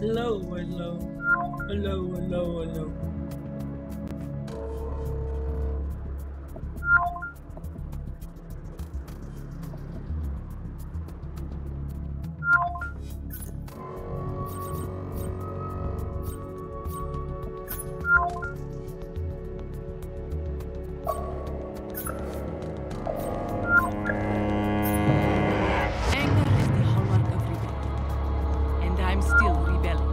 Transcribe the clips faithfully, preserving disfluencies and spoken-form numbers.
Hello, hello, hello, hello, hello. Anger is the hallmark of rebellion, and I'm still rebelling.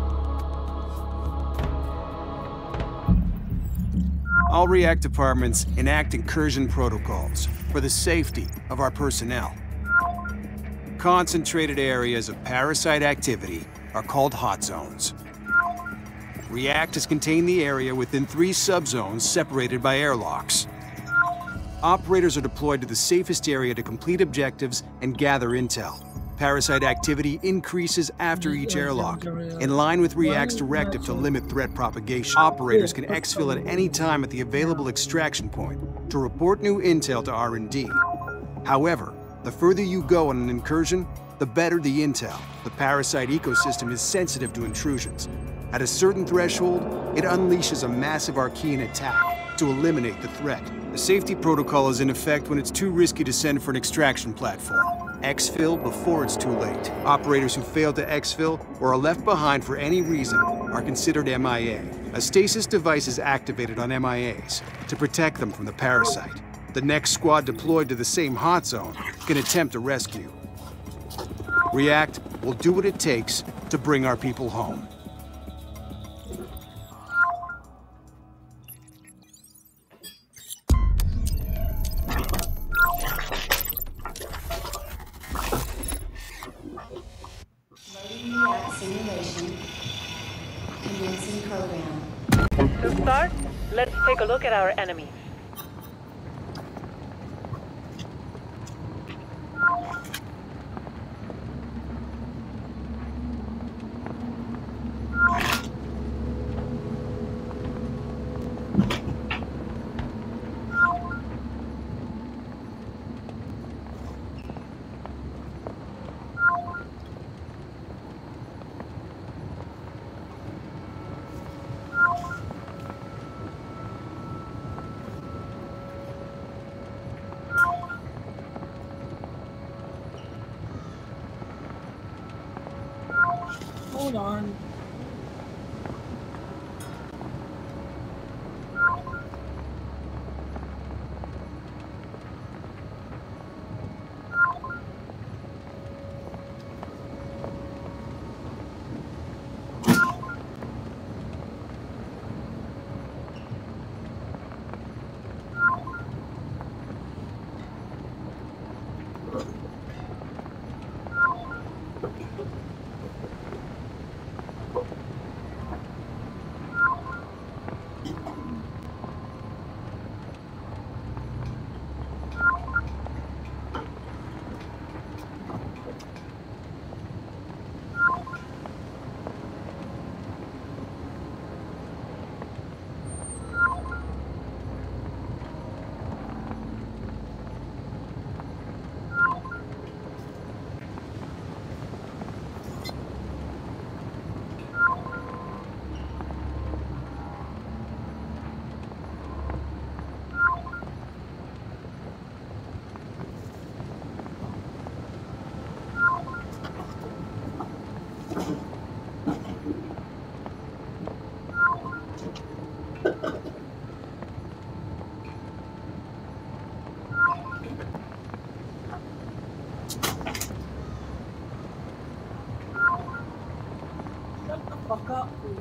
All React departments enact incursion protocols for the safety of our personnel. Concentrated areas of parasite activity are called hot zones. React has contained the area within three subzones separated by airlocks. Operators are deployed to the safest area to complete objectives and gather intel. Parasite activity increases after each airlock, in line with React's directive to limit threat propagation. Operators can exfil at any time at the available extraction point to report new intel to R and D. However, the further you go on an incursion, the better the intel. The parasite ecosystem is sensitive to intrusions. At a certain threshold, it unleashes a massive Archean attack to eliminate the threat. The safety protocol is in effect when it's too risky to send for an extraction platform. Exfil before it's too late. Operators who fail to exfil or are left behind for any reason are considered M I A. A stasis device is activated on M I As to protect them from the parasite. The next squad deployed to the same hot zone can attempt a rescue. React will do what it takes to bring our people home. Loading React simulation. Commencing program. To start, let's take a look at our enemies. Hold on. Shut the fuck up, dude.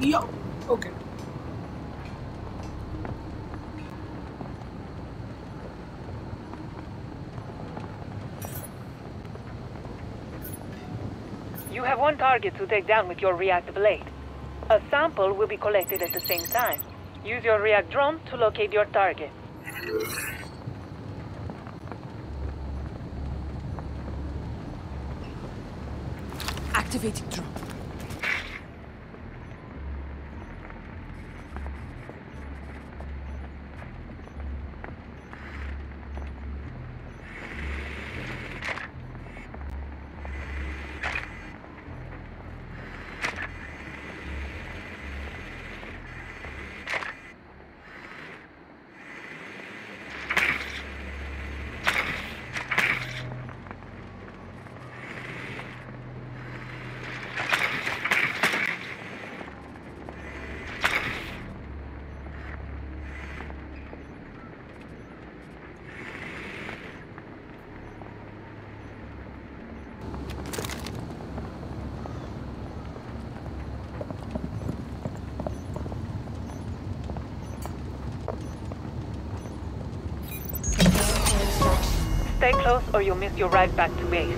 Yo. Okay. You have one target to take down with your React blade. A sample will be collected at the same time. Use your React drone to locate your target. Activating drone. Stay close or you'll miss your ride back to base.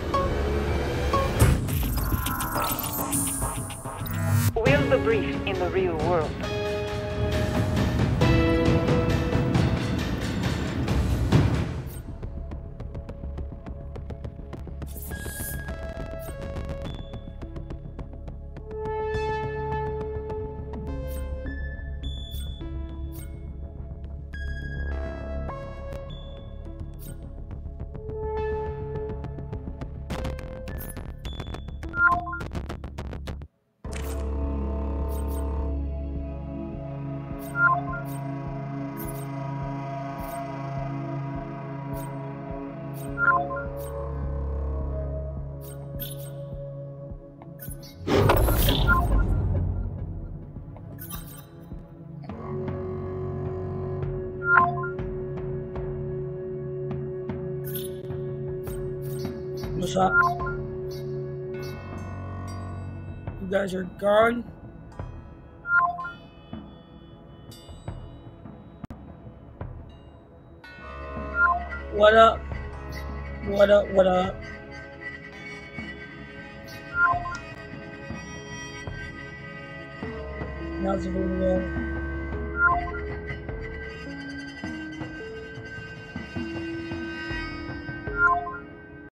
We'll debrief in the real world. What's up? You guys are gone. What up? What up? What up? How's it going?